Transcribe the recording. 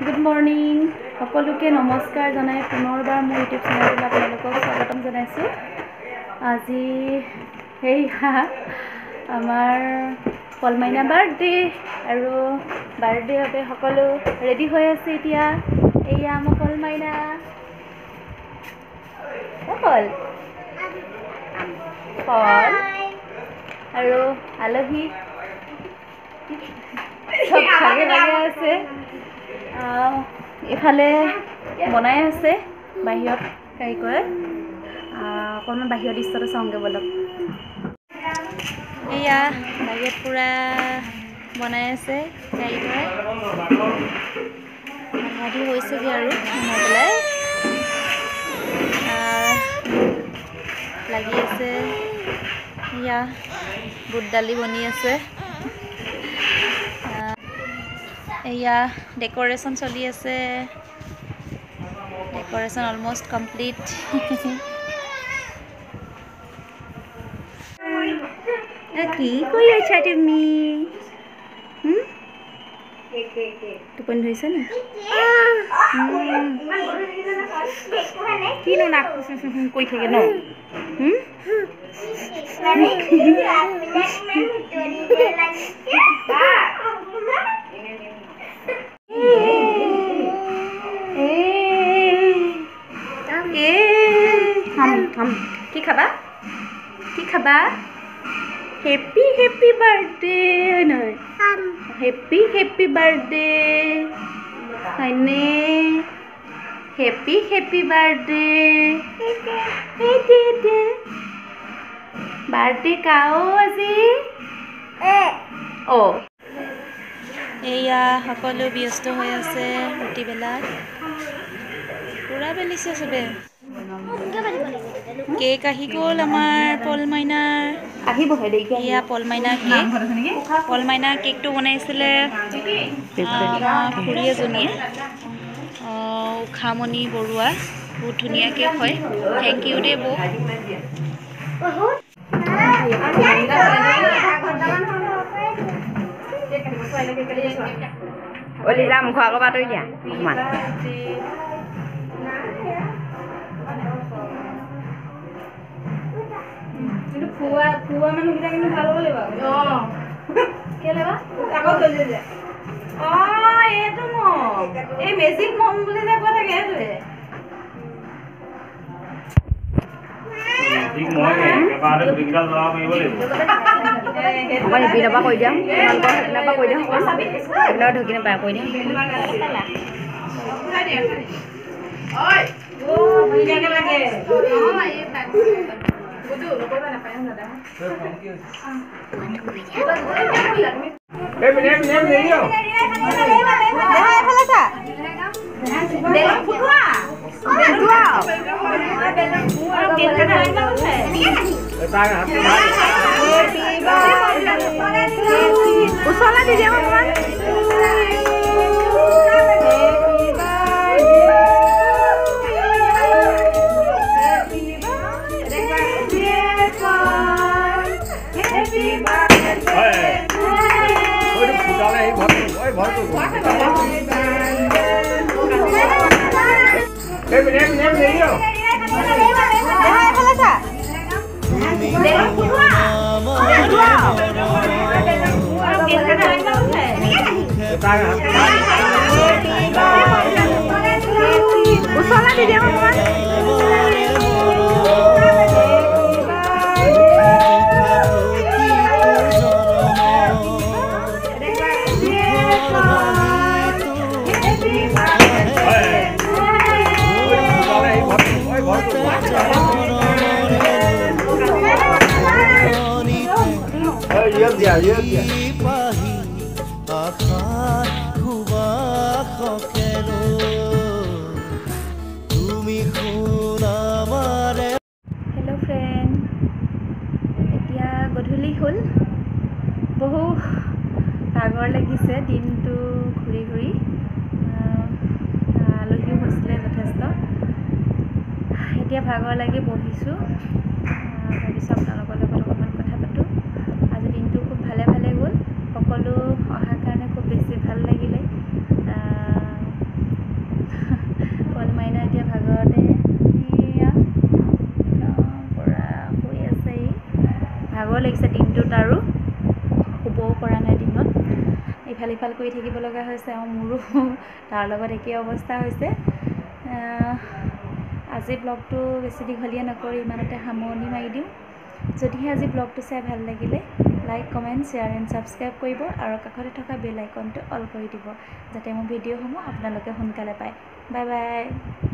Good morning सकलोके नमस्कार जनाई पुनर्बार मोर YouTube channel आपलोक स्वागतम जनाइछो। আজি आमार पलमाइना बार्थडे और बार्थडे हबे सकलो रेडी हो आछे। इतिया एया आमार पलमाइना पल पल और आलही सब भागे भागे आछे। इफाले बनाई आछे बाहिरत काई करे अकणमान बाहिर दृश्यটো चाওঁগে बोलक। एया बाहिरत पूरा बनाई आछे काई करे आधी होइसेगे आरो बनाई पेলাই লাগি আছে। या बुट दाली बनी আছে। या डेकोरेशन चली আছে। Decoration almost complete. কি কৰি আছা তুমি? টোপনি ধৰিছে নি? কিনো নাক কৈ থাকে ন? কি খাবা? কি খাবা? हैप्पी हैप्पी बर्थडे नय हैप्पी हैप्पी बर्थडे हने हैप्पी हैप्पी बर्थडे बर्थडे काओ আজি ओ एया सकलो व्यस्त হৈ আছে। ৰাতি বেলা পুৰা বেলিছে সবে। केक आহি গ'ল আমাৰ পলমাইনাৰ আহিবহে দেইকে। ইয়া পলমাইনা কেক পলমাইনা কেকটো বনাইছিলে খুৰী এজনীয়ে উখামনি বৰুৱা। বহুত ধুনীয়া কেক হয়। থ্যাংক ইউ দে বৌ। ओली जा मुख आगो बाटो दिया मान फुआ फुआ मानु किटा किनु ভাল হ'ব লাগিব। के लेबा आगो दले दे एतो म ए मैजिक मम বুলি যে কথা কে এটো मैजिक मम এবারে বিগড়া জৰা মাৰিব লাগিব। মানে বিনবা কই দিয়া নবা কই দিয়া এগলা ঢকিনে পা কই দিয়া ওই ও ভিডিও লাগে বুদু লকবা না পায় না দাও এ নেম নেইও দেখা ফেলাছা দে ফুটুয়া ফুটুয়া বেলন পুরো কেটে না উঠে তার হাতে মার उसाला दीजिए भगवान। उसाला दीजिए भगवान। हेलो फ्रेंड एतिया गधूली हल बहु भागर लगिसे दिन तो घूरी घूरी आलहिও হৈছিলে যথেষ্ট। এতিয়া ভাগৰ লাগি বহিছোঁ ভাবিছোঁ আপোনালোকৰ লগত অকণমান কথা পাতোঁ। আজি দিনটো খুব ভালে ভালে গ'ল। সকলো অহাৰ কাৰণে খুব বেছি ভাল লাগিলে। ভাগৰ লাগিছে দিনটোত আৰু শুবও পৰা নাই দিনত ইফাল ইফাল কৰি থাকিব লগা হৈছে আৰু মোৰো তাৰ লগত একেই অৱস্থা হৈছে আজি ব্লগটো বেছি দীঘলীয়া নকৰি ইমানতে সামৰণি মাৰি দিওঁ যদিহে আজি ব্লগটো চাই ভাল লাগিলে like comment share and subscribe কৰিব আৰু কাষতে থকা বেল আইকনটো অল কৰি দিব যাতে মোৰ ভিডিঅ'সমূহ আপোনালোকে সোনকালে পায় বাই বাই